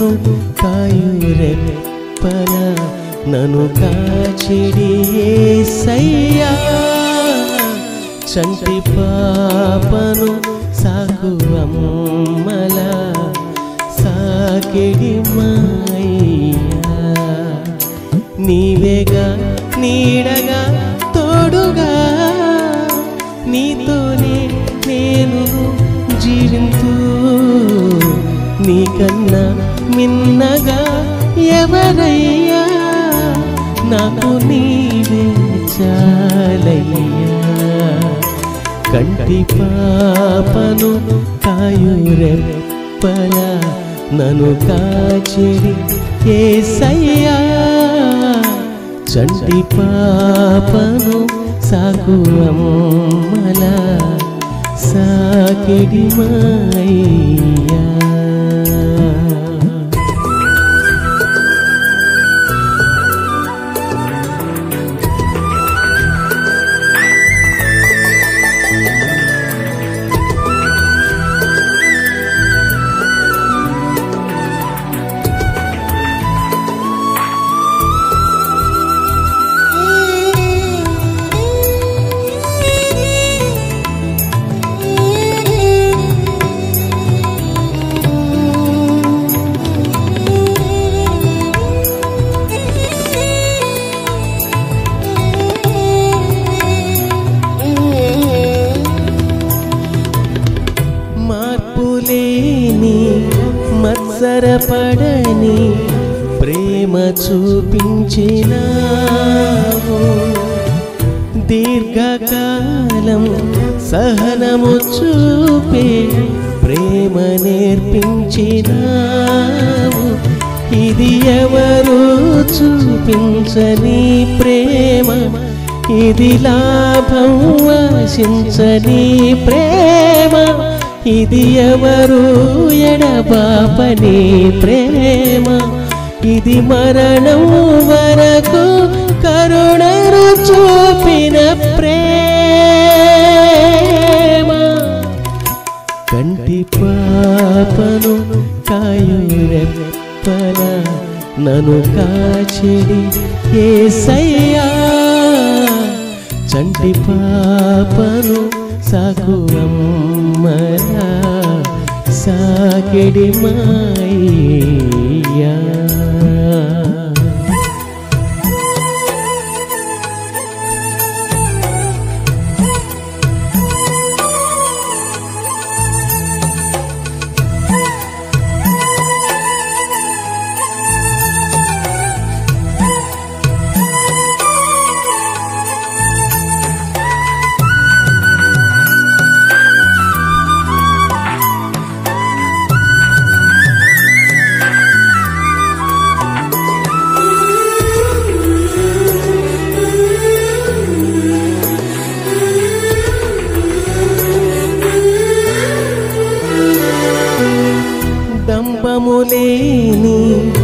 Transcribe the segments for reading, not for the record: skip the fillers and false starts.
పాపను కాయురెప్పల నను కాచిడి యేసయ్యా చంటి పాపను సాకు అమ్మల సాకిడి మాయ్యా నీవేగా నీడగా తోడుగా నీతోనే నేను జీవింతూ నీకన్నా మిన్నగా ఎవరయ్యా నాకు నీవే చాలయ్యా కంటి పాపను కాయురెప్పల నను కాచిడి యేసయ్యా చంటి పాపను సాకు అమ్మల సాకిడి మాయ్యా మత్సరపడని ప్రేమ చూపించినావు దీర్ఘకాలం సహనము చూపే ప్రేమ నేర్పించినావు ఇది ఎవరు చూపించని ప్రేమ ఇది లాభం ఆశించని ప్రేమ ఇది ఎవరు ఎడబాపని ప్రేమ ఇది మరణం వరకు కరుణను చూపిన ప్రేమ కంటి పాపను కాయురెప్పల నను కాచిడి యేసయ్యా చంటి పాపను సాకు అమ్మల సాకిడి మాయ్యా దంబములేని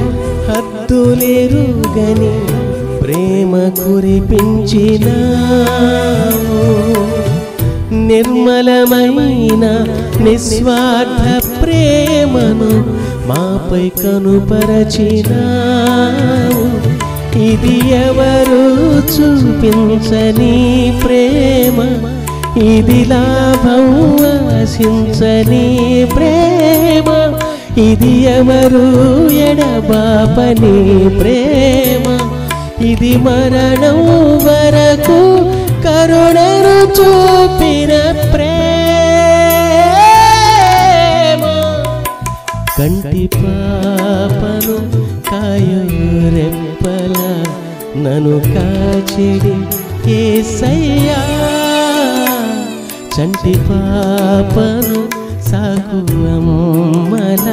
హద్దులెరుగని ప్రేమ కురిపించినావు నిర్మలమైన నిస్వార్థ ప్రేమను మాపై కనుపరచినావు ఇది ఎవరు చూపించని ప్రేమ ఇది లాభం ఆశించని ప్రేమ ఇది ఎవరు ఎడబాపని ప్రేమ ఇది మరణం వరకు కరుణను చూపిన ప్రేమ కంటి పాపను కాయురెప్పల నను కాచిడి యేసయ్యా చంటి పాపను సాకు అమ్మల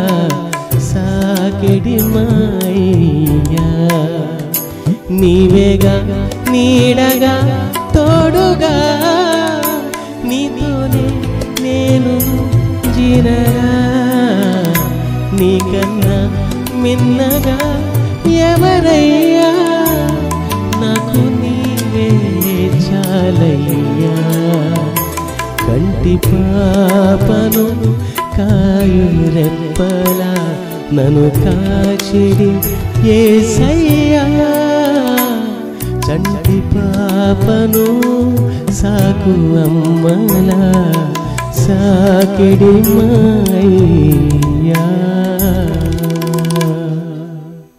సాకిడి మాయ్యా నీవేగా నీడగా తోడుగా నీతోనే నేను జీనరా నీకన్నా మిన్నగా ఎవరయ్యా నాకు నీవే చాలయ్యా కంటి పాపను కాయురెప్పల నన్ను కాచిడి యేసయ్యా చంటి పాపను సాకు అమ్మలా సాకిడి మాయ్యా